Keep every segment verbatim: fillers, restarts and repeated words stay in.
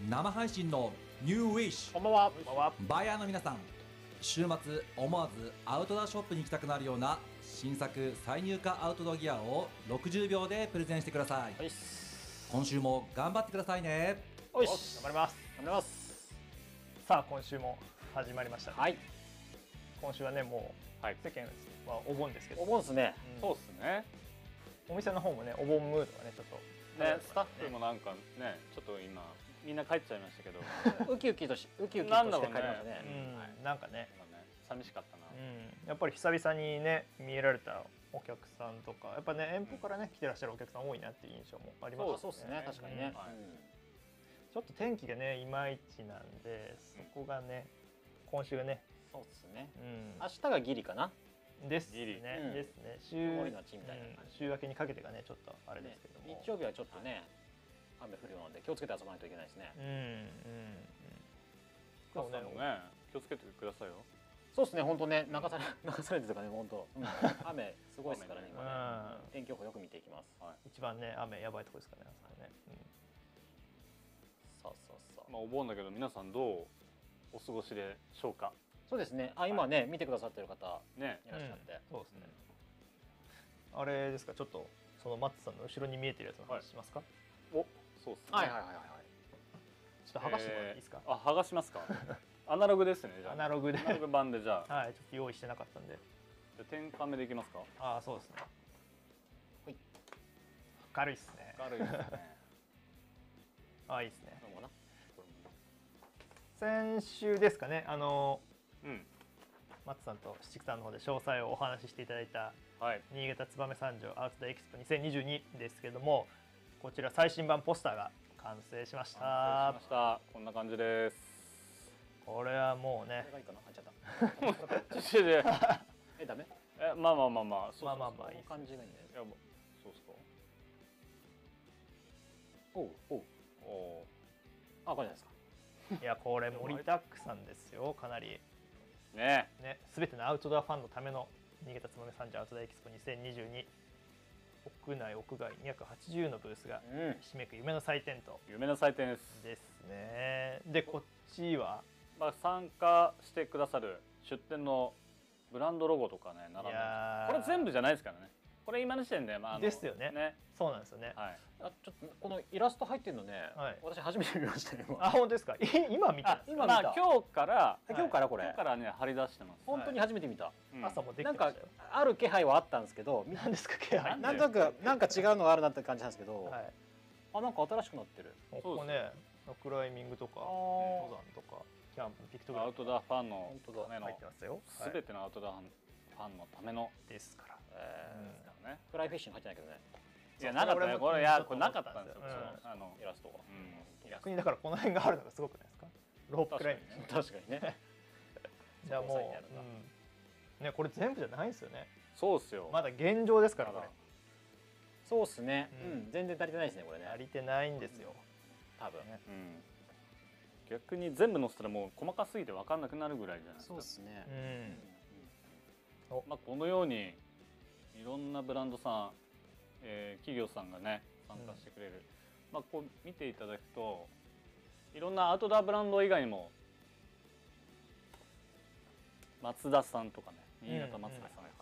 生配信のニューウィッシュ。 こんばんは。こんばんは。 バイヤーの皆さん、週末思わずアウトドアショップに行きたくなるような新作再入荷アウトドアギアをろくじゅうびょうでプレゼンしてください。 はいっす。 今週も頑張ってくださいね。 おいし、頑張ります。頑張ります。 さあ今週も始まりました、ね。 はい。 今週はねもう、はい、世間はお盆ですけど。 お盆ですね。 うん、そうですね。 お店の方もねお盆ムードがねちょっとね、スタッフもなんかねちょっと今みんな帰っちゃいましたけどウキウキとしウキウキとして帰りましたね。 うん、なんかね寂しかったな、 うん、やっぱり久々にね見えられたお客さんとかやっぱね遠方からね来てらっしゃるお客さん多いなっていう印象もありますね。 そうですね、確かにね、 ちょっと天気がねいまいちなんでそこがね今週がねそうですね、 うん、 明日がギリかなですね、うん、ですね、週曇りのちみたいな感じ、 うん、週明けにかけてがねちょっとあれですけども、 ね、日曜日はちょっとね雨降るようなので気をつけて遊ばないといけないですね。 うんうんうん。 そうね、ね気をつけてくださいよ。 そうですね、本当ね流され流されてるかね本当、うん、雨すごいですからね今ね。天気予報よく見ていきます。 はい、一番ね雨やばいとこですからね。うん、 そうそうそう。 まあお盆だけど皆さんどうお過ごしでしょうか。 そうですね。あ、今ね、はい、見てくださってる方ねいらっしゃって、 うん、そうですね。あれですか、ちょっとそのマッツさんの後ろに見えてるやつの話しますか。 はい、お、そうですね。 はいはいはいはい。 ちょっと剥がしてもらっていいですか。 えー、あ、剥がしますか。アナログですね。じゃあ。 アナログで。 アナログ版でじゃあ。 はい、ちょっと用意してなかったんで。 じゃ天カメでいきますか。 ああ、そうですね。はい。軽いですね。 軽いですね。 ああ、いいですね。 どうもな。 先週ですかね、あの、 うん、 松さんと七九さんの方で詳細をお話ししていただいた、 はい、 新潟燕三条アウトドアエキスポにせんにじゅうにですけども、こちら最新版ポスターが完成しました。 完成しました。こんな感じです。 これはもうね。 これがいいかな、あっちゃった。え、ダメ？ え、まあまあまあまあ、 そうまあまあまあいい感じがいいんだよ。 いや、そうっすか。 おうおうおお。 あ、これじゃないですか。 いやこれ盛りだくさんですよ、かなりねね。全てのアウトドアファンのための新潟燕三条アウトドアエキスポにせんにじゅうに、屋内屋外にひゃくはちじゅうのブースがひしめく夢の祭典と、 うん、夢の祭典ですですね。でこっちは、 まあ、参加してくださる出店のブランドロゴとかね並んでます。これ全部じゃないですからね。これ今の時点で、まあ、 ですよね。 ね、 そうなんですよね。 はい、 あ、ちょっとこのイラスト入ってるのね、はい、私初めて見ましたね。 あ、本当ですか。今見た。 今見た。 まあ、今日から今日からこれ今日からね貼り出してます。 本当に初めて見た。 朝もできてましたよ。なんかある気配はあったんですけど、 何ですか気配。 なんとなくなんか違うのがあるなって感じなんですけど、あ、なんか新しくなってる。 ここね、クライミングとか登山とかキャンプピクトグラム、 アウトドアファンのためのすべてのアウトドアファンのためのですから。 ね、フライフィッシュに入ってないけどね。 いやなかったね。これいやこれなかったんですよ。あのイラストが。 逆にだからこの辺があるのがすごくないですか。ロープクライミング。 確かにね。 じゃあもうね、これ全部じゃないんですよね。 そうですよ。 まだ現状ですからこれ。 そうですね。うん、全然足りてないですねこれね。 足りてないんですよ。 多分。 うん。逆に全部載せたらもう細かすぎて分かんなくなるぐらいじゃないですか。 そうですね。 うん。まあこのようにいろんなブランドさん、えー、企業さんがね参加してくれる、うん、まあこう見ていただくといろんなアウトドアブランド以外にも松田さんとかね、新潟松田さんとか、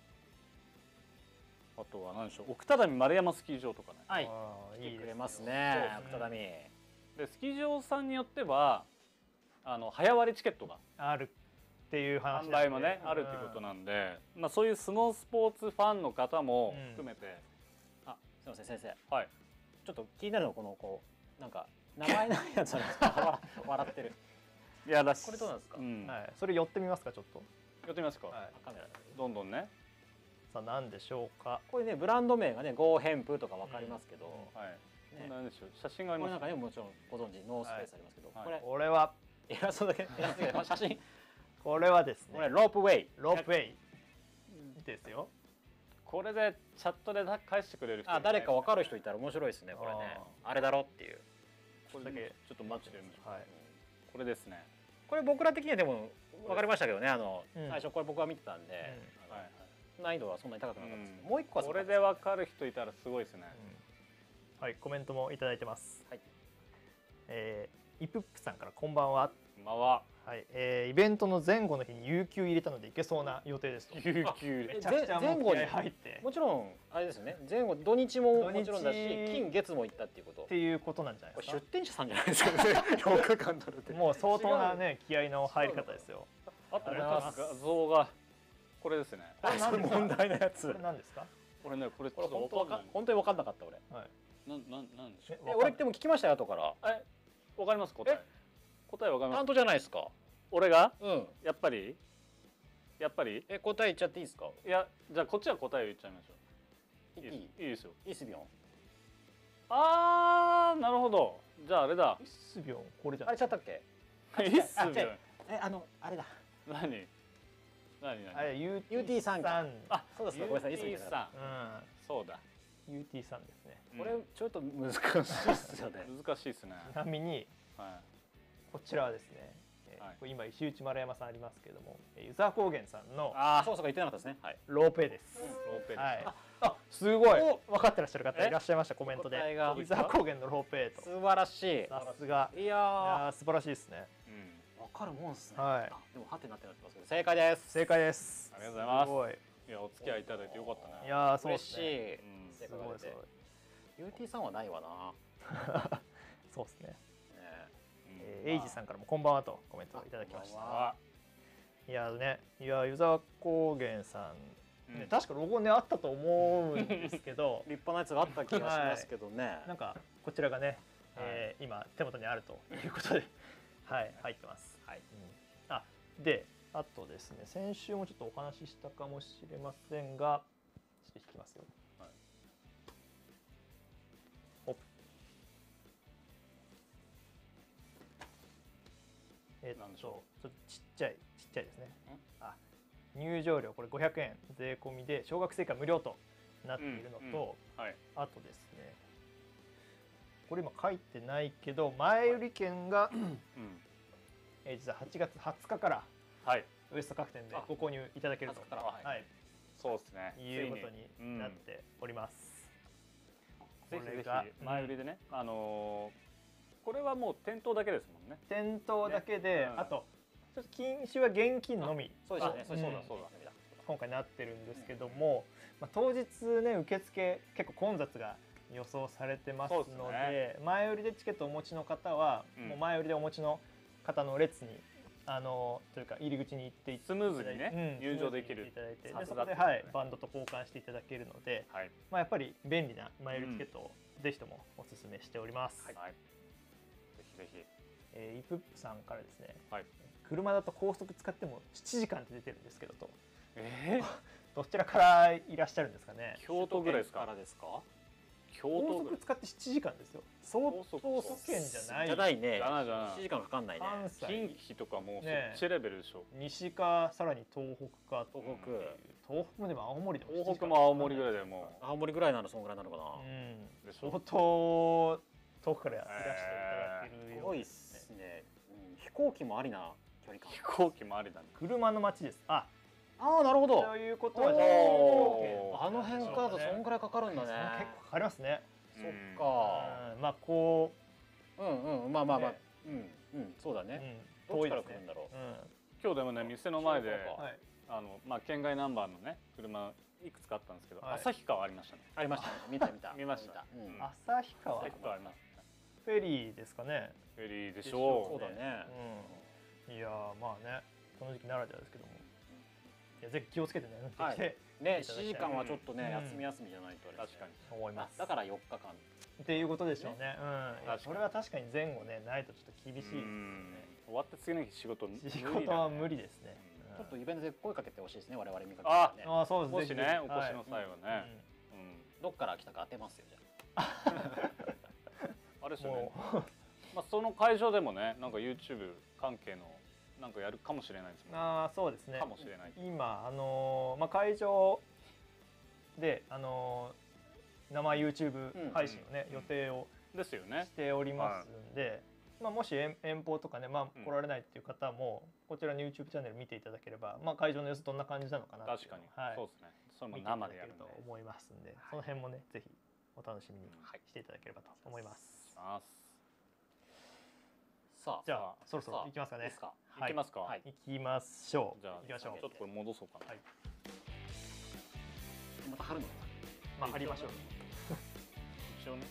あとは何でしょう、奥只見丸山スキー場とかね、 はい、来てくれますね。奥只見でスキー場さんによってはあの早割チケットがあるっていう話、 販売もねあるっていうことなんで、まあそういうスノースポーツファンの方も含めて、うん、 あ、すみません先生、 はい、 ちょっと気になるのこのこうなんか名前ないやつなんですか。笑ってる。 いやだしこれどうなんですか。 うん、はい、それ寄ってみますかちょっと。 寄ってみますか。 はい、カメラどんどんね。 さあ何でしょうか。 これねブランド名がねゴーヘンプとかわかりますけど、うん、 はい。ね、何でしょう、写真があります。 これなんかねもちろんご存知ノースペースありますけど、 はい、 これこれはイラストだけイラストだけ写真。 これはですね。 これロープウェイ。 ロープウェイですよ。 これでチャットで返してくれる人、 あ、誰かわかる人いたら面白いですねこれね。あれだろっていう。 これだけちょっと待ってみましょう。はい。これですね。 これ僕ら的にはでも分かりましたけどね、あの、うん、最初これ僕は見てたんで、うん、はいはい、難易度はそんなに高くなかったですけど、うん、もう一個はこれで分かる人いたらすごいですね。 うん、はい、コメントもいただいてます。はい。えーイプップさんからこんばんは。 こんばんは。 はい、えー、イベントの前後の日に有給入れたので行けそうな予定ですと。 有給めちゃくちゃもう気合入ってもちろんあれですよね、前後土日も土日もちろんだし金月も行ったっていうことっていうことなんじゃないですか。 これ出店者さんじゃないですかねよく間取るってもう相当なね気合の入り方ですよ。 あともうありがとうござい一つ画像がこれですね。 これ何ですか。 問題なやつこれ何ですか。 これねこれちこれょっと本当わかわかんない。 本当に分かんなかった俺はい。 なんなんなんでしょう。 え俺でも聞きましたよ後からえわかります答え。答えわかります。 担当じゃないですか。 俺がうんやっぱりやっぱりえ答え言っちゃっていいですか。 いやじゃあこっちは答えを言っちゃいましょう。 いいいいですいいですよ。 イスビョンあーなるほど。じゃああれだ。 イスビョンこれじゃあない。 れちゃったっけ。 いいっすよ。 えあのあれだ何何何。 あれ ユーティーユーティー さんかあ、 あそうですかごめんなさいイスビョンユーティー さん。 うそうだ。 ん。ユーティー さんですね。 これちょっと難しいっすよね難しいですね。 ちなみにはこちらはですね、えーはいこれ今石内丸山さんありますけれども、えー湯沢高原さんのい。あそうそう言ってなかったですねはいローペです。 ローペです。 はい。あ、すごい。分かってらっしゃる方えいらっしゃいましたコメントで答えが。 湯沢高原のローペと。 素晴らしいさすが。 いやいやー素晴らしいですね。 うん。 ーわかるもんっすねはいあでもハテナってなってますけど正解です正解です。 ありがとうございますすごい。 いやお付き合いいただいてよかったね。 いやーそうで嬉しいすね。 うん。 すごいすごい。 ユーティー さんはないわなそうですね。 ねえーエイジさんからもこんばんはとコメントをいただきました。 あいやーね、いやー湯沢高原さん、ねうん確かロゴねあったと思うんですけど立派なやつがあった気がしますけどねなんかこちらがね、えー今手元にあるということではい入ってます。はい。うん、あであとですね先週もちょっとお話ししたかもしれませんがちょっと引きますよ。 はいおえっとちょなんでしょっとちっちゃいちっちゃいですね。あ入場料これごひゃくえん税込みで小学生以下無料となっているのと、 うんはい。 あとですねこれ今書いてないけど前売り券が、 うん。 えー実ははちがつはつかからはい。 ウエスト各店であご購入いただけるとはつかからはいはい、 そうですね。 いうことついになっております。 うん、ぜひぜこれがひ前売りでね、あのーこれはもう店頭だけですもんね。 店頭だけで、 ねうんあとちょっと禁止は現金のみそうでしたねあそうでしたんそうだ今回なってるんですけども、まあ、当日ね受付結構混雑が予想されてますのでそうですね前売りでチケットをお持ちの方は、 うんもう前売りでお持ちの方の列にあのというか入り口に行ってスムーズにねうん入場できるスムーズに行っていただいてさですそこで、 がっていうねはい、バンドと交換していただけるので、 はい。 まあ、やっぱり便利な前売りチケットをぜひともお勧めしております。 はい。ぜひぜひ。 えーイプップさんからですね、 はい。 車だと高速使ってもななじかんって出てるんですけどとえどちらからいらっしゃるんですかね。 ー、京都ぐらいですか。 からですか京高都ぐらい。 速使ってななじかんですよ。相当高速速圏じゃない。 じゃないねじゃないじゃないいちじかんかかんないね関西近畿とかもうそねっちレベルでしょ。 西かさらに東北か東北東北もでも青森でも東北も青森ぐらいででも青森ぐらいならそんぐらいなのかなうんでしょ相当遠くからいらしていただけるすごいっようですすねうん飛行機もありな距離感飛行機もありだね。 車の街です。あああなるほどということはおーじゃあ静岡県あの辺からだとそんぐらいかかるんだね結構かかりますね。 そっかうんまあこうんうんまあまあまあねうんうんそうだう、うねん、 どっちから遠いですね来るんだろう今日でもね店の前でそうかはいあのまあ県外ナンバーのね車いくつかあったんですけど、 はい旭川ありましたね。 ありましたね見た見た見ましたうんうん旭川旭川ありますね。 フェリーですかね。 フェリーでしそょうだねうん、いやーまあねこの時期ならではですけどもいやぜひ気をつけてね運転はいして、 ねいただきたい 7時間はちょっとねうん休み休みじゃないとあれ確かに。 あ思います。 だからよっかかんっていうことでしょうね。うん、いや確かにそれは確かに前後ねないとちょっと厳しいですようんね。 終わって次の日仕事無理だね仕事は無理ですね。 うんちょっとイベントで声かけてほしいですね我々見かけあてねああそうです。 もしぜひねお越しはいの際はね、 どっから来たか当てますよじゃうんあれですよねも。うまあその会場でもねなんか YouTube 関係のなんかやるかもしれないですもんね。 ああそうですねか。もしれない。 今あのーまあ会場であのー生 YouTube 配信をね、 うん予定をですよねし。ておりますんで、まあ、もし遠遠方とかね、まあ、 うん来られないっていう方も、こちらの YouTube チャンネル見ていただければ、まあ、会場の様子どんな感じなのかなっていう確かに、 のをはい、 そうですね。それも見ていただ生でやるんでけると。思いますんで、その辺もねぜひお楽しみにはいしていただければと思います。 ます。 さあじゃあそろそろ行きますかね。 行きますか。 はい、行きましょう。 じゃあ行きましょう。 ちょっとこれ戻そうかな。 はい。 また貼るのかまあ貼りましょう。 一応ね。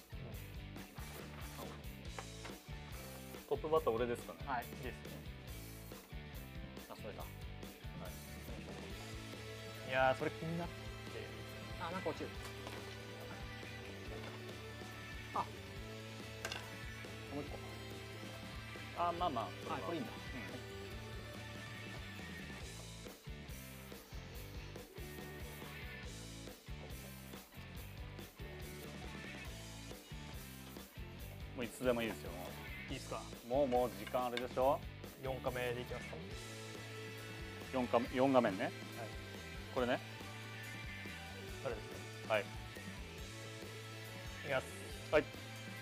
トップバッター俺ですかね。 はい。 ですね。 あ、それだ。 いやーそれ気になって。 あ、なんか落ちる。あ、もう一個。 あ、まあまあ。 あ、これいいんだ。 もういつでもいいですよ。 いいですか。 もうもう時間あれでしょ。 四カメでいきますか。 四画四画面ね。はい。これね。 それですね。 はい。 いきます。 はい。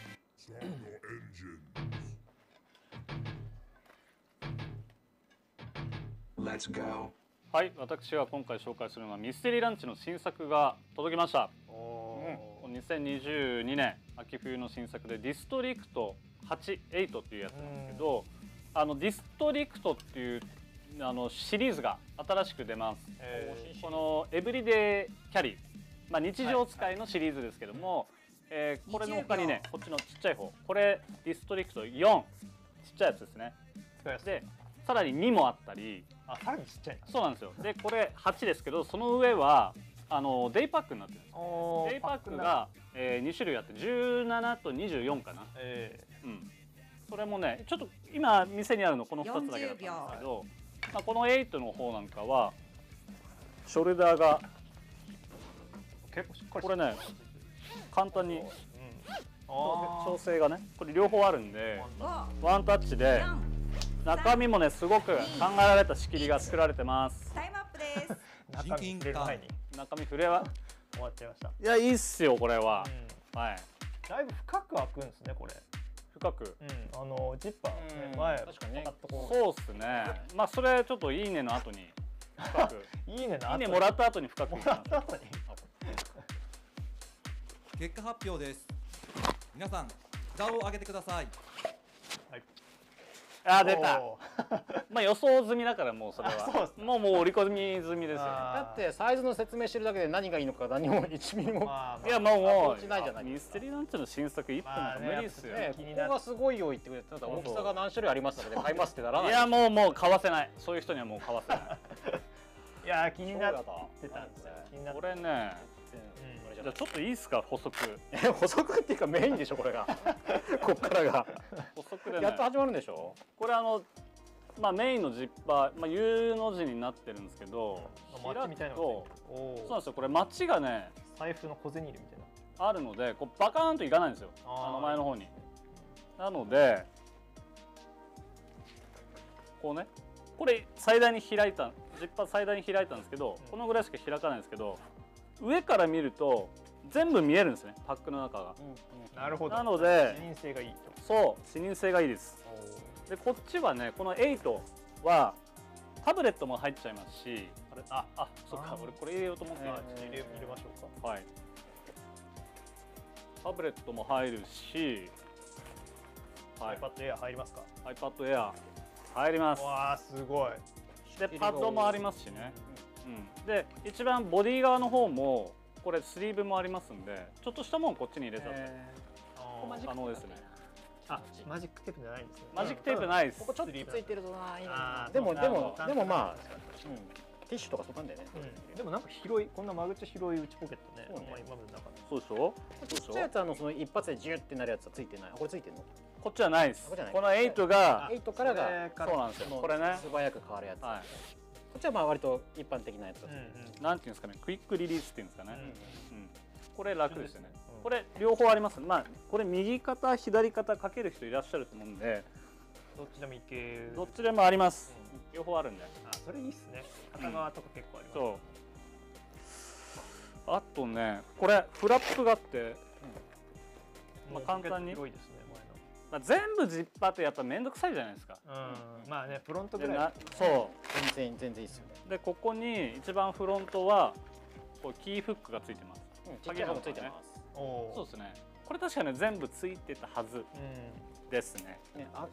Let's go. はい、私が今回紹介するのはミステリーランチの新作が届きました。 おお。 にせんにじゅうにねん秋冬の新作でディストリクトはち、はちっていうやつなんですけど、あのディストリクトっていうあのシリーズが新しく出ます。 えー、 このエブリデイキャリー、まあ、日常使いのシリーズですけども、はい、えー、これの他にね、こっちのちっちゃい方、これディストリクトよん、ちっちゃいやつですね。でさらににもあったり、 あ、さらにちっちゃい。 そうなんですよ。でこれはちですけど、その上はあのデイパックになってるんです。デイパックが、えー、に種類あってじゅうななとにじゅうよんかな。えー、うん。それもね、ちょっと今店にあるのこのふたつだけだったんですけど、まあ、このはちの方なんかはショルダーが結構しっかりこれね簡単に、うん、 あ調整がねこれ両方あるんでワンタッチで中身もねすごく考えられた仕切りが作られてます。 タイムアップです。 中身触れる前に中身触れは終わっちゃいました。 いやいいっすよこれは、うん、はい。 だいぶ深く開くんですねこれ。 深く、 うん、あのジッパー、ね、前確かにね。 そうっすね。まあそれちょっといいねの後に深くいいねの後いいねもらった後に深くもらった後に結果発表です。皆さん札を上げてください。 はい。 あー出たまあ予想済みだからもうそれはうもうもう織り込み済みですよ。 だってサイズの説明してるだけで何がいいのか何もいちミリも、 まあまあ、 いやもうもうしないじゃないミステリーランチの新作いっぽんなんか無理っすよ、 ね、ここがすごいよ言ってくれて、ただ大きさが何種類ありますので買いますってならない。 いやもうもう買わせない。そういう人にはもう買わせないいや気になってたんですよ。気になってこれね、じゃあちょっといいっすか補足補足っていうかメインでしょこれがこっからが補足でねやっと始まるんでしょ。 これあのまあメインのジッパー、まあ U の字になってるんですけど、 マッチみたいなのとおそうなんですよ。これマッチがね財布の小銭入れみたいなあるのでこうバカーンといかないんですよ、あの前の方に。なのでこうねこれ最大に開いたジッパー最大に開いたんですけど、このぐらいしか開かないんですけど上から見ると全部見えるんですねパックの中が。 なるほど。 なので視認性がいいと。 そう視認性がいいです。でこっちはねこのはちはタブレットも入っちゃいますし、あれああそっか俺これ入れようと思ってた。 入れ入れましょうか。 はい。タブレットも入るし、 はい、iPad Air 入りますか。 iPad Air 入ります。 わあすごい。 でパッドもありますしね。うん。で一番ボディ側の方もこれスリーブもありますんで、ちょっとしたもんこっちに入れちゃって可能ですね。 あ、マジックテープじゃないんですね。 マジックテープないです。 ここちょっとついてるとな、いいな。 ーでもでもそうでもまあ、うん、ティッシュとかそこなんだよね。 うん、でもなんか広いこんな間口広い内ポケットね。 そうねあんまり今までなかった。 そうでしょ。 ちっちゃいやつはあのその一発でジュってなるやつはついてない。これついてるの？ こっちはないです。 こっちはないこのはちがはちからがそうなんですよ。これね。 素早く変わるやつ。 はい。 こっちはまあ割と一般的なやつだと。 なんていうんですかね、クイックリリースっていうんですかね。 うんうん。これ楽ですよね。これ両方あります。まあこれ右肩左肩かける人いらっしゃると思うんで、 どっちでもいける。 どっちでもあります。両方あるんで。 あ、それいいっすね。片側とか結構あります。 そう。あとね、これフラップがあって、まあ簡単に。 広いですね。 まあ全部ジッパーってやっぱ面倒くさいじゃないですか。 うん。まあね、フロントぐらい。 そ全然全然いいですよね。 う。でここに一番フロントはこうキーフックがついてます。 ちっちゃいのもついてます。 そうですね。これ確かね全部ついてたはずですね。 ね、あ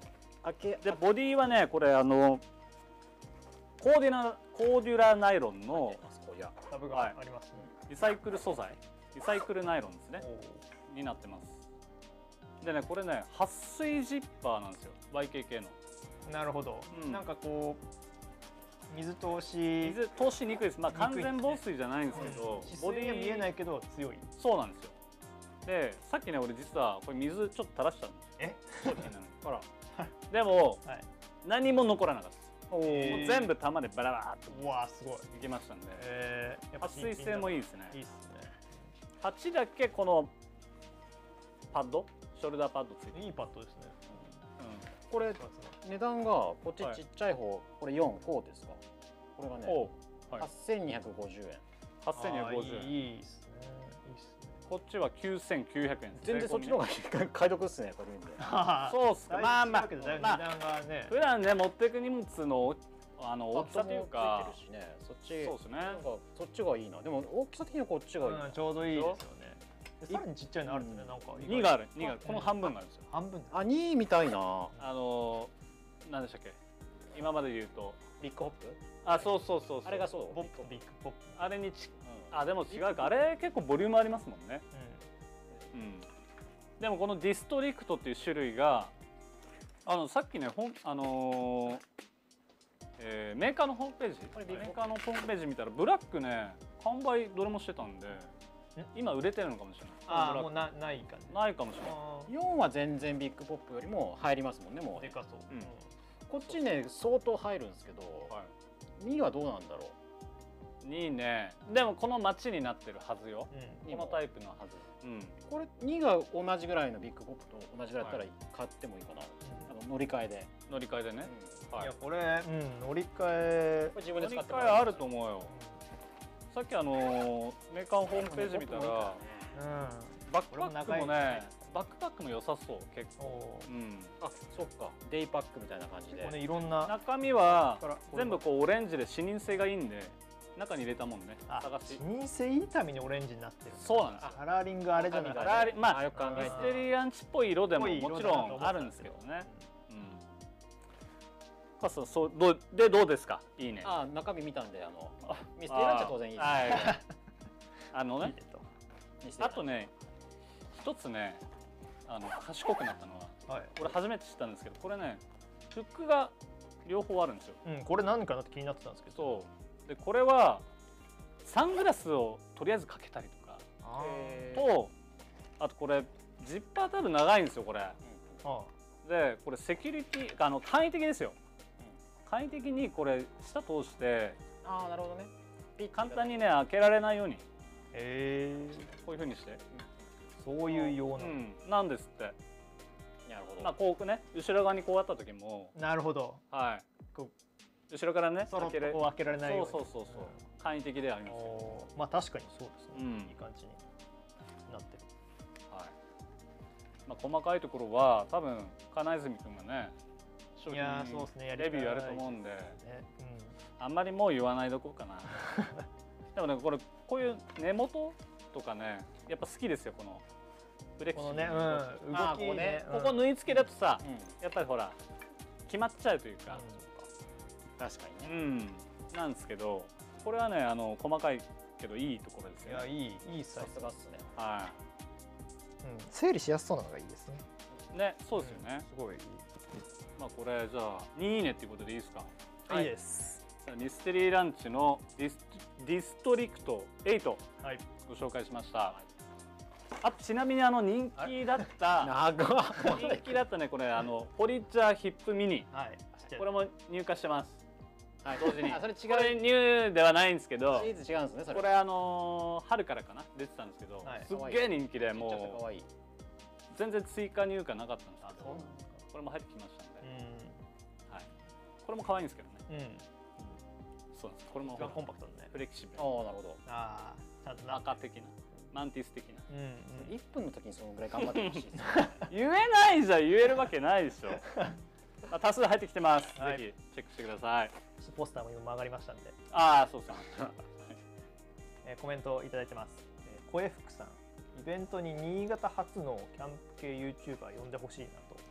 開けでボディはねこれあのコーデュラコーデュラナイロンのあそこいやタブがはいありますね。 リサイクル素材リサイクルナイロンですねになってます。でねこれね撥水ジッパーなんですよ ワイケーケー の。 なるほど、 うんなんかこう水通し水通しにくいです。まあにくい完全防水じゃないんですけど、 ボディには見えないけど強い。 そうなんですよ。でさっきね俺実はこれ水ちょっと垂らしたんですよ。 え商品なのにほらでも、 はい、 何も残らなかったです。 おもうー全部玉でバラバラっとうわーすごい。 いきましたんで、 えー、やっぱ撥水性もいいですね。 いいっすね。 鉢だけこのパッドショルダーパッドついてる。 いいパッドですね。 これ値段がこっちはいちっちゃい方、これよんこうですか。これがねおうはいはっせんにひゃくごじゅうえん。 はっせんにひゃくごじゅうえん。 いいいいっすね。いいっすね。 こっちはきゅうせんきゅうひゃくえん。 全然そっちの方が買い得っすねこれ見て。 そうっすか。まあまあだいぶ違うけどだいぶまあ値段がね。 普段ね持っていく荷物のあの大きさというかついてるしね。そっちそうですね。 なんかそっちがいいな。でも大きさ的にはこっちがいいな。 うん、ちょうどいいですよね。でさらにちっちゃいのあるんですね。なんかにがあるにがあるこの半分があるんですよ。 半分。 あにみたいな。 あの何でしたっけ今まで言うとビッグホップ？ あそうそうそうそうあれがそう。 ポップビッグポップ。 あれにちうんあでも違うかあれ結構ボリュームありますもんね。 ううん。でもこのディストリクトっていう種類があのさっきねほんあのーえーメーカーのホームページこれメーカーのホームページ見たらブラックね販売どれもしてたんで今売れてるのかもしれない。 ああ、 ブラッもうなない感じ。 クないかもしれない。 あよんは全然ビッグポップよりも入りますもんねもーでかそう。 うんう。こっちね相当入るんですけど、 はにはどうなんだろい。にねでもこの街になってるはずよ。 うん。 にもこのタイプのはず。うん。 う。これにが同じぐらいのビッグポップと同じぐらいだったら買ってもいいかな。あの乗り換えで。 乗り換えでね。はいいや。これ、うん、乗り換えこれ自分で乗り使っても換えあると思うよ。さっきあのーメーカーのホームページ見たらうん。 バックパックもこれも長いねバックパックも良さそう結構。 おーうん。 あ、そっか。デイパックみたいな感じで。 これねいろんな中身はから全部こうオレンジで視認性がいいんで中に入れたもんねあ探し視認性いいためにオレンジになってる。 そうなんですよ。 カラーリングあれじゃなくて。 カラーリまああよく考えミたステリアンチっぽい色でもぽい色もちだなと思ったろんあるんですけどね。うん。パスそうどうでどうですかいいね。 あ、中身見たんで、あのミステリーランチは当然いいです。 はい。あのねいいねとミステリーランチあとね一つねあの賢くなったのははい。 これ初めて知ったんですけどこれねフックが両方あるんですよ。 うん、これ何かなって気になってたんですけど。 そうでこれはサングラスをとりあえずかけたりとかあへーとあとこれジッパー多分長いんですよこれ。 ーあでこれセキュリティあの簡易的ですよ。簡易的にこれ下通してああ、なるほどね。ピッ簡単にね開けられないようにー。へえ。 こういう風にして、 そういう用の。 うん、なんですって。 なるほど。 まあこうね後ろ側にこうあった時もなるほど。 はいこ後ろからねそろっと開けれこう開けられないように。 そうそうそうそう簡易的でありますよ。 おーまあ確かにそうですね。 うんいい感じになってる。 はい。まあ細かいところは多分金泉君がね商いやーそうですね。やりレビューやるとう思うんでね。 あんまりもう言わないどこかな。でもねこれこういう根元とかねやっぱ好きですよこのフレうん。このね、 キシブルうん、 な動あーきねこうね。 ここ縫い付けだとさうん、 やっぱりほら決まっちゃうというか、 確かにね。 うん、なんですけどこれはねあの細かいけどいいところですいやよね。 いいいいサさイズ。 すがっすね。 はうん、整理しやすそうなのがいいですね。 い。ねそうですよね。 すごいいい。 まあこれじゃあにいいねっていうことでいいですか。 いいです。 じゃあミステリーランチのディスディストリクトエイトはい。 ご紹介しました。あちなみにあの人気だった長っ。 人気だったねこれあのポリッジャーヒップミニはい。知ってるこれも入荷してます。 はい、 同時にあ、それ違う。 これニューではないんですけどシリーズ違うんですね。それ。 これあのー春からかな出てたんですけど、 はいすっげえ人気でちょっとも可愛い。 う全然追加入荷なかったんですけどそうこれも入ってきましたんで、 うはい、これも可愛いんですけどね。 ん。うん。 そうなんですこれも一番コンパクトだね。 フレキシブルああ、なるほど。 ああ、ちゃんとな。 赤的なマンティス的なうんうん。 いっぷんの時にそのぐらい頑張ってほしいですね。 言えないじゃん言えるわけないでしょあ多数入ってきてます、 はいぜひチェックしてください。 ポスターも今上がりましたんで、 ああそうですねえーコメントをいただいてます。えー、声福さん、イベントに新潟発のキャンプ系 YouTuber 呼んでほしいなと。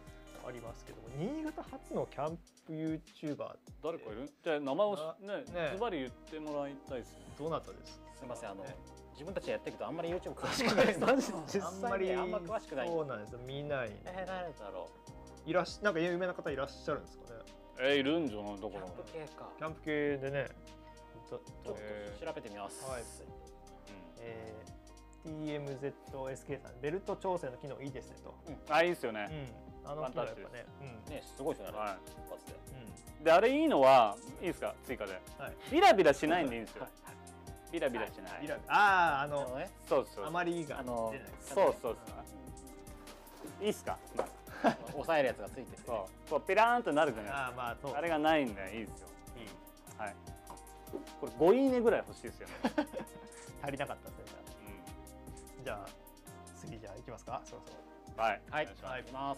ありますけども、新潟初のキャンプ YouTuber 誰かいる？じゃあ名前をねねズバリ言ってもらいたいですね。 どなたですか？ すみません、あのね自分たちでやってるけどあんまり YouTube 詳しくないマジで実あんまり際にあんま詳しくない。 そうなんですよ、見ない。 えー、誰だろいらっしなんか有名な方いらっしゃるんですかね。 えー、いるんじゃないだう。 から。 キャンプ系か。 キャンプ系でね。ちょちょっと調べてみます。 はいえー、ティーエムゼットエスケー さん、ベルト調整の機能いいですねと。 うん、あいいですよね。 うん、あの機能やっぱね。うんね、すごいですよね。 は一発で。 い。であれいいのはいいですか追加で。 はいビラビラしないんでいいんですよ。ビラビラしない。 ビラああ、ああのの、 ね、 そうそう。 あまりがあの出ない。 そうそうそう。いいっすか。 押さえるやつがついてる。 そう。こうピラーンとなるじゃないですか。 ああ、まあ、そう。 あれがないんでいいですよ。 いいはい。これごいいねぐらい欲しいですよね。 足りなかったですね。じゃあ、次じゃあ行きますか。そろそろ。 はい。 はい、 お願いしますはい、いきます。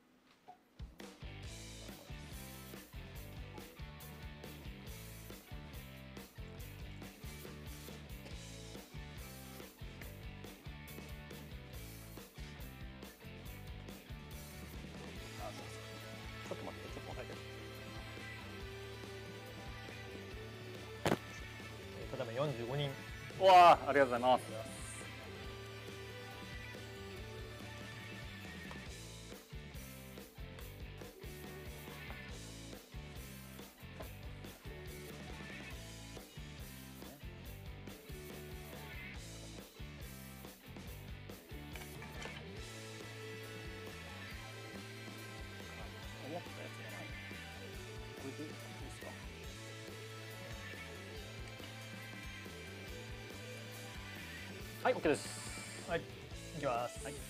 ちょっと待って、ちょっと待って。 えーただいまよんじゅうごにん。 うわあ、ありがとうございます。 思ったやつがない。これでいいですか？はい、OK です。 はい、いきます。 はい。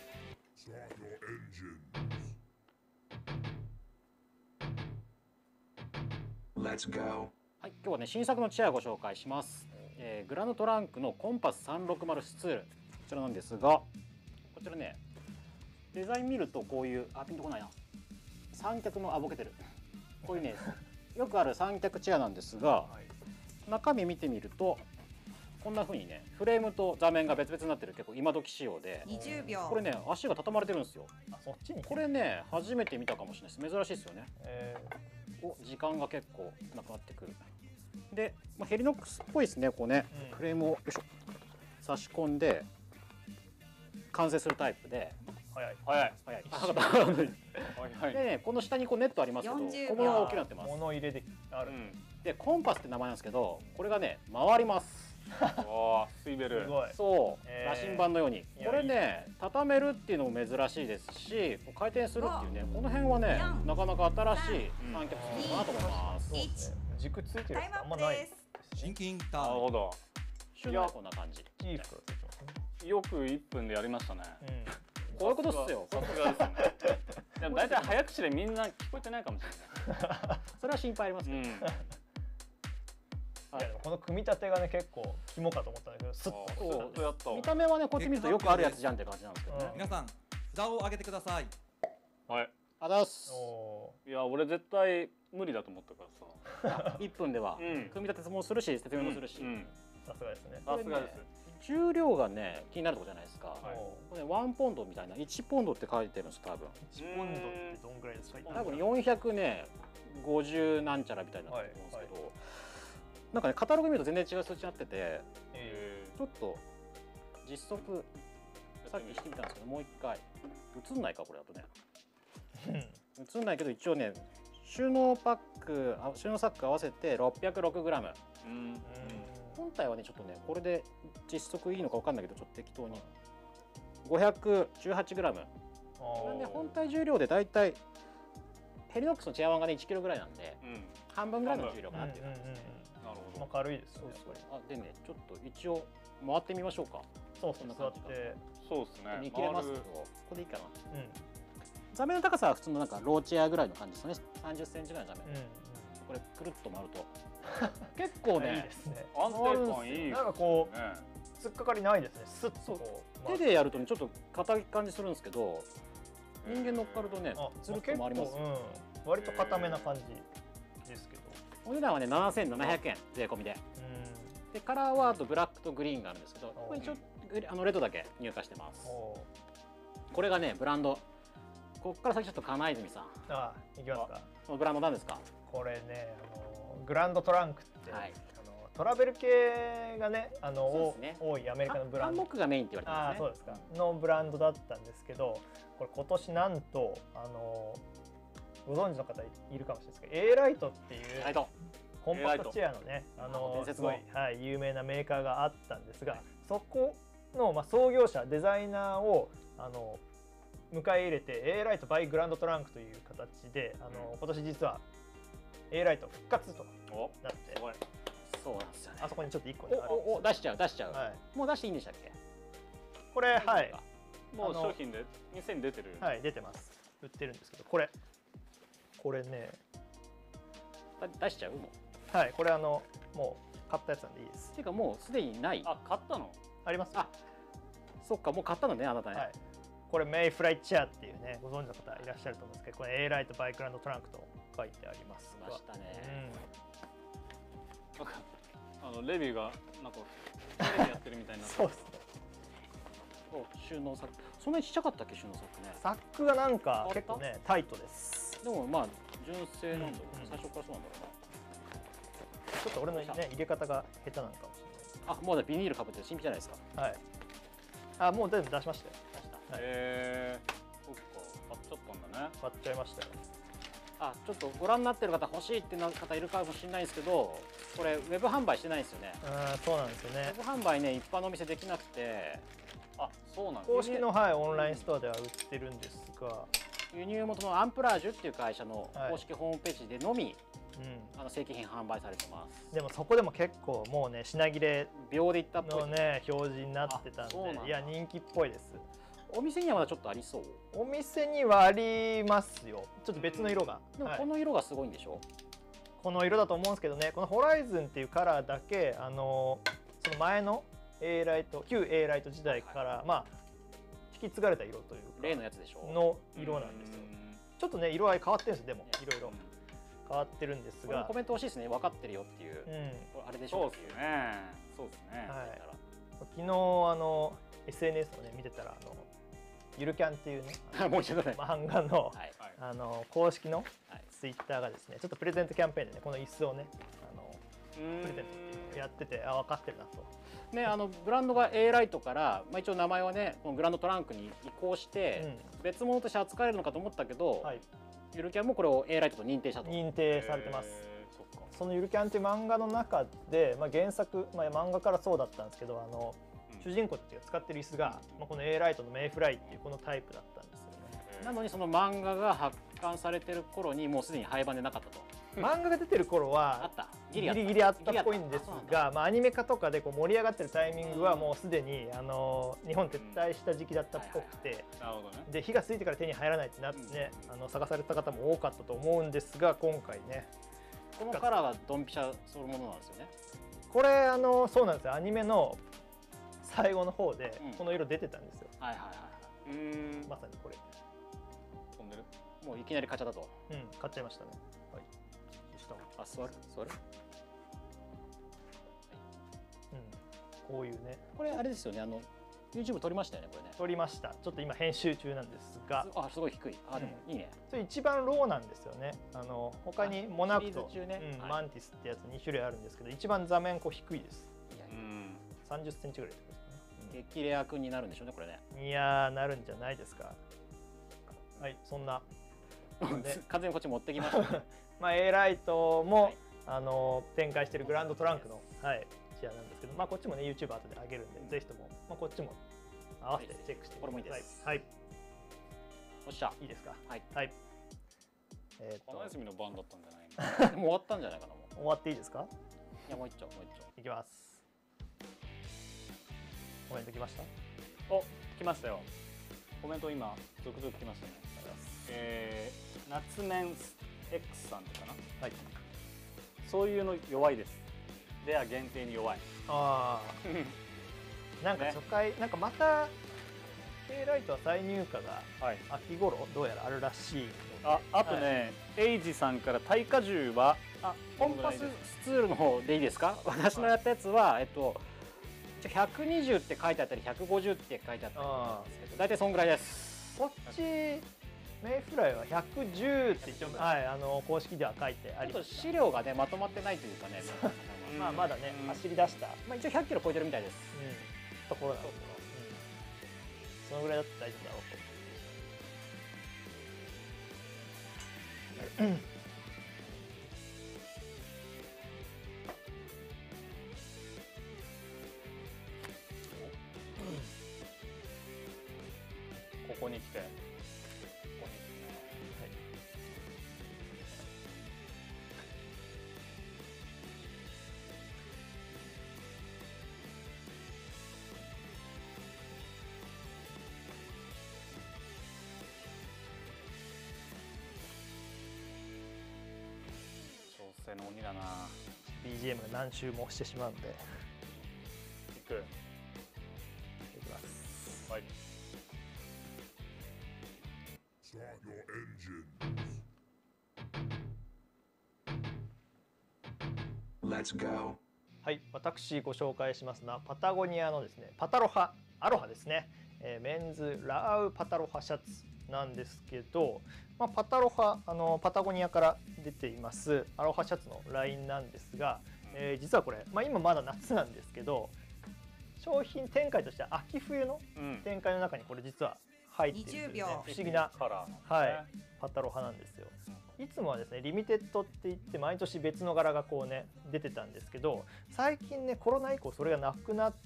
Let's go. はい、今日はね新作のチェアをご紹介します。えー、グランドトランクのコンパスさんろくまるスツール、こちらなんですが、こちらねデザイン見るとこういうあピンとこないな。三脚のあボケてる。こういうねよくある三脚チェアなんですが、中身見てみるとこんな風にねフレームと座面が別々になってる結構今時仕様で、 にじゅうびょう。 これね足が畳まれてるんですよ。 あ、そっちに。 これね初めて見たかもしれないです。珍しいですよね。 えお時間が結構なくなってくる。で、まあ、ヘリノックスっぽいですね。こうね、 うんフレームをよいしょ差し込んで完成するタイプでー、早い。 早い。 早い。 早い。 でねこの下にこうネットありますけど、 よんじゅう小物が大きくなってます。 物入れである。 うん。 でコンパスって名前なんですけど、これがね回ります。 おー、スイベル。 すごい。 そう、 えー羅針盤のように。 いやこれね畳めるっていうのも珍しいですし、回転するっていうねこの辺はねよんなかなか新しいうん三脚作りかなと思います。 そうですね。軸ついてるタイムアやつあんまないップです。 シンキングターンなるほど。 旬はこんな感じ。 いい袋ついてますね。 よくいっぷんでやりましたね。 こういうことっすよ。 さすがですね。でも大体早口でみんな聞こえてないかもしそれは心配ありますけど。 れない。うん。 うん。いやでもこの組み立てがね結構肝かと思ったんだけど、スッと。 そうやっとやった。 見た目はねこうやって見るとよくあるやつじゃんって感じなんですけどね。 皆さん札を上げてください。 はい。 あざっす。 おいや俺絶対無理だと思ったからさ。 いっぷんではうん組み立てもするし説明もするし、 うん。 ー、さすがですね。 さすがです。 重量がね気になるところじゃないですか。 はいおこれねワンポンドみたいないちポンドって書いてるんです多分。 いちポンドってどんぐらいですか？ 多分よんひゃくねごじゅうなんちゃらみたいになってると思うんですけど、なんかねカタログ見ると全然違う数値になってて、 えちょっと実測さっきしてみたんですけどもう一回映んないかこれだとね。 ー映んないけど一応ね収納パックあ収納サック合わせて ろっぴゃくろくグラム。 うん。 うん本体はねちょっとねこれで実測いいのか分かんないけどちょっと適当に ごひゃくじゅうはちグラム。これね本体重量でだいたいヘリノックスのチェアワンがねいちキロぐらいなんでうん。 半分ぐらいの重量かなっていう感じですね。 なるほど。 まあ軽いですね。 そうそうあでねちょっと一応回ってみましょうか。 そうそう座っこんな感じかて、 そうですね。 見切れますけど回るここでいいかな。 うん座面の高さは普通のなんかローチェアぐらいの感じですね。さんじゅっセンチぐらいの座面。 うんこれくるっと回ると結構うん。いいねですね。 安定感いい。 なんかこうね。 突っかかりないですね。スッとこう。 手でやるとねちょっと硬い感じするんですけど人間乗っかるとねあつるっと回ります。 うん。割と硬めな感じですけど。 お値段はねななせんななひゃくえん税込みで。 うん。 でカラーはあとブラックとグリーンがあるんですけどこれ一応グリあのレッドだけ入荷してます。 おこれがねブランドここから先ちょっと金泉さん、 あいきますか。 このブランドなんですか？ これね、あのグランドトランクって、 はい、 あのトラベル系がね、あのそうですね多いアメリカのブランド。 ハンモックがメインって言われてああ、 ますね。 そうですか。のブランドだったんですけど、これ今年なんとあのご存知の方いるかもしれないですけど、A ライトっていうライトコンパクトチェアのね、あの伝説のすごい、はい、有名なメーカーがあったんですが、そこの、まあ、創業者デザイナーをあの迎え入れて A ライト by グランドトランクという形で、あの今年実は A ライト復活とおなってす、ごい。そうなんですよね。 あそこにちょっといっこねあるおおお出しちゃう出しちゃう、 はい、 もう出していいんでしたっけ？ これはいもうあの商品で店に出てる。 はい出てます。売ってるんですけど、これこれね、 だ出しちゃうもう。 はい、これあのもう買ったやつなんでいいです。 っていうかもうすでにない。 あ、買ったの？ あります。 あそっか、もう買ったのねあなたね。 はい、これメイフライチェアっていうね、ご存知の方いらっしゃると思うんですけど、これ A ライトバイクランドトランクと書いてありますが、 来ましたね。 なんかあのレビューがなんかテレビやってるみたいになってそうですね。 お収納サック。そんなにちっちゃかったっけ収納サックね。 サックがなんか結構ねタイトです。 でもまあ純正なんだろうね、 うん最初からそうなんだろうな。 ちょっと俺のね入れ方が下手なのかもしあもうねビニールかぶってる新品じゃないですか。 れない。はい。あもう全部出しましたよ。 出した。 はいへえそっか買っちゃったんだね。 買っちゃいましたよ。 あちょっとご覧になってる方欲しいってな方いるかもしれないんですけど、これウェブ販売してないんですよね。 うんそうなんですよウねェ。ブ販売ね一般のお店できなくて、 あ、そうなん公式のはいオンラインストアでは売ってるんですが、 輸入元のアンプラージュっていう会社のはい公式ホームページでのみ、 うあの正規品販売されてます。 ん。でもそこでも結構もうね品切れ秒でいったっぽいの。ね表示になってたんあそうなんだで、いや人気っぽいです。 お店にはまだちょっとありそう。 お店にはありますよ。ちょっと別の色が。 でもはいこの色がすごいんでしょ。 この色だと思うんですけどね、このホライズンっていうカラーだけ、あのその前の A ライト旧 A ライト時代から、まあ引き継がれた色というか例のやつでしょ。 の色なんですよ。ちょっとね色合い変わってるんですよ。でもねいろいろ変わってるんですがこれもコ、メント欲しいですね。分かってるよっていう。 うん、 これあれでしそうでょっていう。 すね。そうですね。 はい昨日あの エスエヌエス をね見てたら、あのゆるキャンっていうねあのもう一度ね。 漫画の、 はい。 はい。 あの公式のはいツイッターがですね、ちょっとプレゼントキャンペーンでねこの椅子をねあのうーんプレゼントやってて、あ分かってるなと。 ね、あのブランドが A ライトから、まあ、一応名前はねこのグランドトランクに移行して、別物として扱えるのかと思ったけど、 うん、はい、 ゆるキャンもこれを A ライトと認定したと。 認定されてます。 へーそっか。 そのゆるキャンっていう漫画の中で、まあ、原作、まあ、漫画からそうだったんですけど、あのうん主人公たちが使ってる椅子が、まあ、この A ライトのメイフライっていうこのタイプだったんですよね。 なのにその漫画が発刊されてる頃にもうすでに廃盤でなかったと。 漫画が出てる頃あはった。 ギギリあったリギリあったっぽいんですギリあったあが、まあ、アニメ化とかでこう盛り上がってるタイミングはもうすでにあの日本撤退した時期だったっぽくて、 なるほどね。 で火がついてから手に入らないってなってね、あの探された方も多かったと思うんですが、今回ねこのカラーはドンピシャそのものなんですよね。 これあのそうなんですよ、アニメの最後の方でうんこの色出てたんですよ、 はいはいはいはうーん。 まさにこれ。 飛んでる。 い。もういきなり買っちゃったと。 うん、買っちゃいましたね。はい。下をあ座る座る。 うん、こういうね、 これあれですよね。あの YouTube 撮りましたよねこれね。 撮りました。ちょっと今編集中なんですが、 あすごい低い。あでもいいね。 それ一番ローなんですよね。あの他にモナクと、 シリーズ中ねはいうんマンティスってやつに種類あるんですけど、一番座面こう低いです。 いやういやん。 さんじゅっセンチぐらいですね。 激レア君になるんでしょうねこれね。 うん、いやーなるんじゃないですか。はい、そんなで完全にこっち持ってきましたね。 まあ A ライトも、 はいあの展開しているグランドトランクの、はい、チェアなんですけど、まあこっちもね YouTube 後で上げるんで、ぜひとも、まあ、こっちも合わせてチェックしてみてください。 これもいいですはい、 よっしゃ。 いいですか。 はい。 はい。えーっと花休みの番だったんじゃないの。 もう終わったんじゃないかなもう。 終わっていいですか。 いやもう一丁もう一丁。 いきます。コメントきました。 お、来ましたよ。コメント今続々来ましたね。えー、夏メン X さんとかな。 はい。 そういうの弱いです。レア限定に弱い。 ああ。なんかね初回、なんかまた A ライトは再入荷がはい。 秋頃どうやらあるらしいので。 あ、あとね、エイジさんから耐荷重はあコンパススツールの方でいいですか。私のやったやつはえっと一応ひゃくにじゅうって書いてあったりひゃくごじゅうって書いてあったりなんですけど、大体そんぐらいです。 こっちメイフライはひゃくじゅうって一応、はい、あの公式では書いてありちょっとます。 資料がねまとまってないというかね、 まあまだね、 うん走り出した、 まあ一応ひゃっキロ超えてるみたいです。 うん、ところなんで、うん、そのぐらいだったら大丈夫だろうと。 ここに来て、ここに来てね。調整の鬼だな。 ビージーエム が何周もしてしまうんで、 いく。 いきます。 はい。 Start your engines. Let's go. はい、私ご紹介しますのはパタゴニアのですね、パタロハアロハですね、えーメンズラーウパタロハシャツなんですけど、まあ、パタロハあのパタゴニアから出ていますアロハシャツのラインなんですが、えー実はこれ、まあ、今まだ夏なんですけど、商品展開としては秋冬のうん。 展開の中にこれ実は入っているという、ね、 にじゅうびょう不思議な、 カラーなんですね。 はい、パタロハなんですよ。いつもはですねリミテッドって言って毎年別の柄がこうね出てたんですけど、最近ねコロナ以降それがなくなって、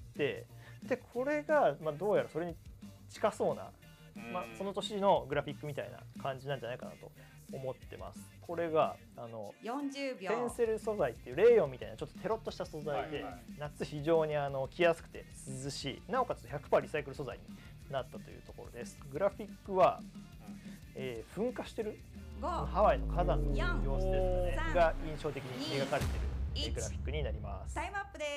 でこれがまあどうやらそれに近そうな、 うんまあ、その年のグラフィックみたいな感じなんじゃないかなと思ってます。これがあのよんじゅうびょう。 テンセル素材っていうレーヨンみたいなちょっとテロッとした素材で、 はいはい夏非常にあの着やすくて涼しい、なおかつ ひゃくパーセント リサイクル素材になったというところです。グラフィックは、えー噴火してるご、 ハワイの火山の様子ですかねよんが印象的に描かれているえーいちグラフィックになります。 タイムアップです。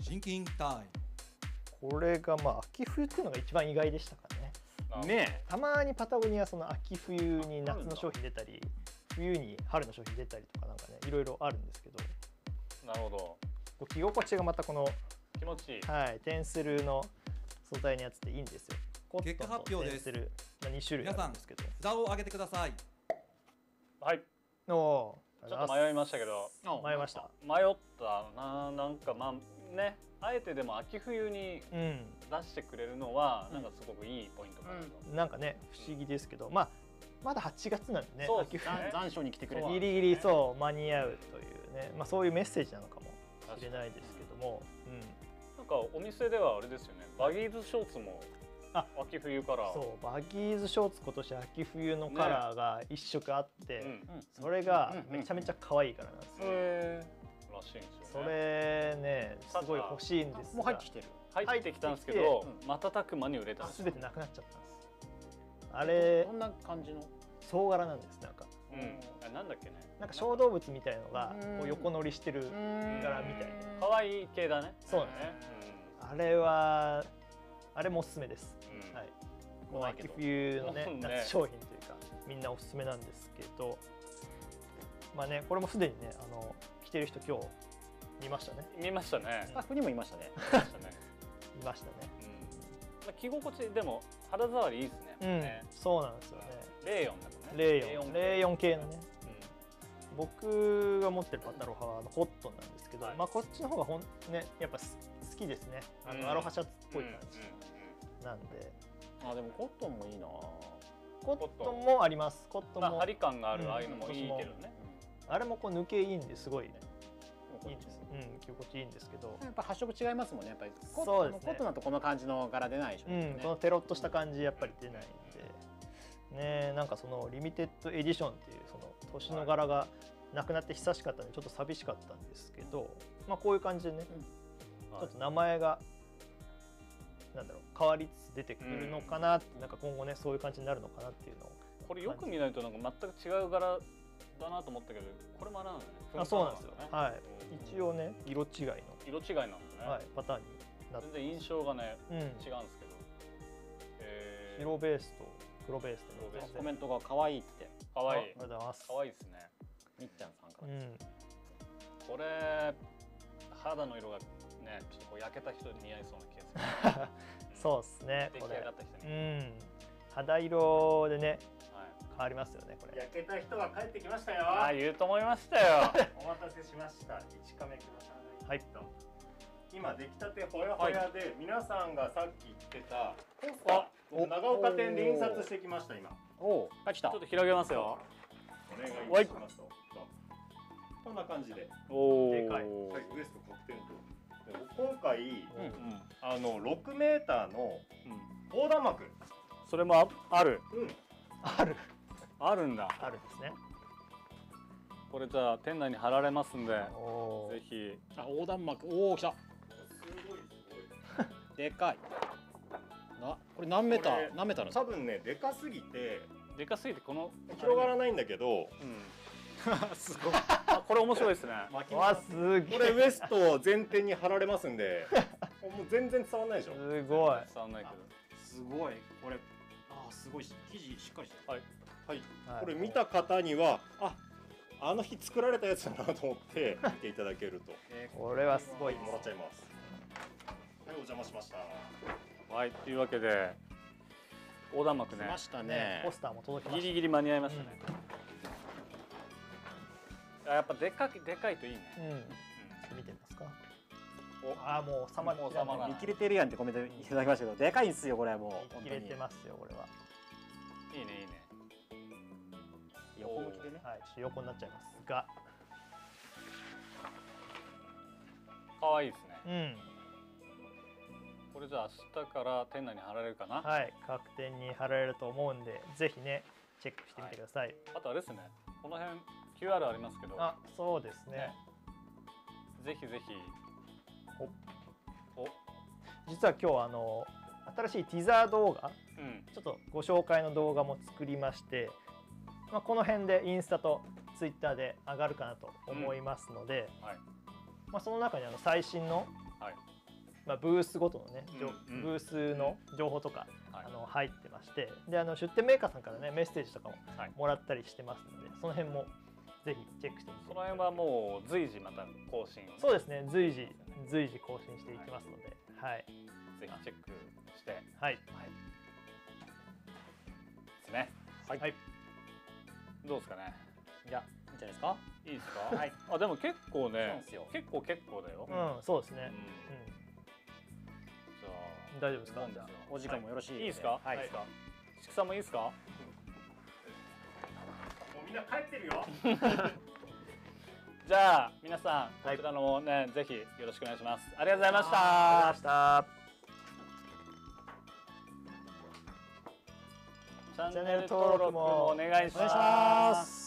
シンキングタイム。 これがまあ秋冬っていうのが一番意外でしたかね。 あねたまにパタゴニアその秋冬に夏の商品出たり、冬に春の商品出たりとかなんかねいろいろあるんですけど、 なるほど。 こう着心地がまたこの、 気持ちいい。 はい、テンセルの素材のやつっていいんですよ。コットン結果発と表ですテンセル、まあ、に種類あるんですけど、 札を上げてください。 はい。 おーちょっと迷いましたけど、 迷いました。 迷ったな。なんかまあね、あえてでも秋冬にうん、 出してくれるのはなんかすごくいいポイントかなと。 なんかね不思議ですけど、まあまだはちがつなんでね、 そうですね秋冬残残暑に来てくれる。 ギリギリそう間に合うというね、まあそういうメッセージなのかもしれないですけども、 なんかお店ではあれですよね。バギーズショーツもあ秋冬から。 うん、そうバギーズショーツ今年秋冬のカラーが一色あって、 うん。 それがめちゃめちゃ可愛いからなんですよ。 へーらしいんですそよね。 れねすごい欲しいんですが、 もう入ってきてる。 入ってきたんですけ入どって、 瞬く間に売れたんですよ。 全てなくなっちゃったんです。あれどんな感じの？ 総柄なんです。なんかうん。あなんだっけね。 なんか小動物みたいのがうんこう横乗りしてる柄みたいな。 可愛い系だね。 そうなんですね。 あれはあれもおすすめです。 うん。 はい。もう秋うまいけど冬のねもうね夏商品というかみんなおすすめなんですけど、まあねこれもすでにねあの着てる人今日見ましたね。 見ましたねス。タッフにもいましたね。 見ましたね。 見ましたね。 うん。まあ着心地でも肌触りいいですね。 うん、 ねそうなんですよね。 レーヨンだもんね。 レーヨン、レーヨン系のね。 う僕が持ってるパタロハはあのコットンなんですけど、 はいまあこっちの方がほんねやっぱす好きですね。あの、 うんアロハシャツっぽいん。 感じなんで、 あでもコットンもいいな。 コットンもあります。コットンも、 まあ張り感があるああいうのもうんいいけどね。 あれもこう抜けいいんですごいねいいんいいです。うん、着心地いいんですけど、 やっぱ発色違いますもんね。やっぱりコットンそうですねコットンだとこの感じの柄出ないでしょ。 うん、このテロッとした感じやっぱり出ないんで、ねなんかそのリミテッドエディションっていうその年の柄がなくなって久しかったんでちょっと寂しかったんですけど、まあこういう感じでね、ちょっと名前がなんだろう変わりつつ出てくるのかなって、なんか今後ねそういう感じになるのかなっていうのをこれよく見ないとなんか全く違う柄だなと思ったけど、これもあれなんだね。 あそうなんですよ、 ね。 はい、 うん一応ね色違いの、 色違いなんだね。 はい、パターンになって、 全然印象がねうん、 違うんですけど。えー白ベースと黒ベースでね黒ベースコメントが可愛いって可愛いありがとうございます。 可愛いですね。 みっちゃんさんから。 うん、 これ肌の色がねちょっとこう焼けた人に似合いそうな気がする。 そうですね出来これ上がった人うに。 ん肌色でねはい。 変わりますよねこれ。 焼けた人が帰ってきましたよ。 ああ言うと思いましたよ。 お待たせしました。一カメください。 はい。 今出来たてほやほやで、皆さんがさっき言ってたポスター、僕長岡店で印刷してきました今。 おお、帰ってきた。ちょっと広げますよ。 お願いしますと。こんな感じで。 おお。 でかい。 はい、ウエスト確定と。で今回、 うんうん。 あのろくメーターの横断幕。 それもあある。 うん。 あるあるんだ。 あるんですね。 これじゃあ店内に貼られますんで、 おお。 ぜひ。 あ、横断幕。おお、来た。すごいすごい。 でかい。な、これ何メーター？何メーターなんですか？ 多分ね、でかすぎてでかすぎてこの広がらないんだけど、 うん。すごい。あ、これ面白いですね。 わすげえ。 これウエストを前提に貼られますんで、もう全然伝わらないでしょ。 すごい。 伝わんないけど。 すごい。これ、あー、すごい生地しっかりしてる。 はい。 はい。 はいこれ見た方には、あ、あの日作られたやつだなと思って見ていただけると。 これはすごい。 もらっちゃいます。はい、お邪魔しました。 はい。というわけで横断幕ね。 来ましたねねポ。スターも届きましギリギリ間に合いましたね。あ、やっぱでかいでかいといいね。 た。うん。ちょっと見てみますか。 おあーもう収まりもう収まらない見切れてるやんってコメントいただきましたけど、でかいんですよこれもう。 見切れてますよこれは。 いいねいいね。 横向きでね。 はい。ちょっと横になっちゃいますが。 可愛いですね。 うん。 これじゃあ明日から店内に貼られるかな。 はい。各店に貼られると思うんで、ぜひねチェックしてみてください。 あとあれですね。この辺 キューアール ありますけど。 あ、そうですねね。ぜひぜひ。お。お。 実は今日あの新しいティザー動画、 うん。 ちょっとご紹介の動画も作りまして、まあこの辺でインスタとツイッターで上がるかなと思いますので、 はい。 まあその中にあの最新の、 はい。 まあブースごとのね、じょうんうんブースの情報とか、 はいあの入ってまして、であの出店メーカーさんからねメッセージとかもはいもらったりしてますので、その辺もぜひチェックしてみてください。 その辺はもう随時また更新をね、 そうですね、随時随時更新していきますので、はいぜひチェックしてではいすね。 はい、はい、 どうですかね。 いや、いいんじゃないですか。 いいですか。 はい。 あ、でも結構そうなんねですよ。 結構結構だよ。 うん、そうですね、 うんうじゃあん、大丈夫ですか。 どうぞお時間もよろしいいいですか。 はいいいですか。しくさんもいいですか。 もうみんな帰ってるよ。 じゃあ皆さんはいこちらのね、ぜひよろしくお願いします。ありがとうございました。 ありがとうございました。 チャンチャンネルネル登録登録ももお願いしお願いしま。 ますす。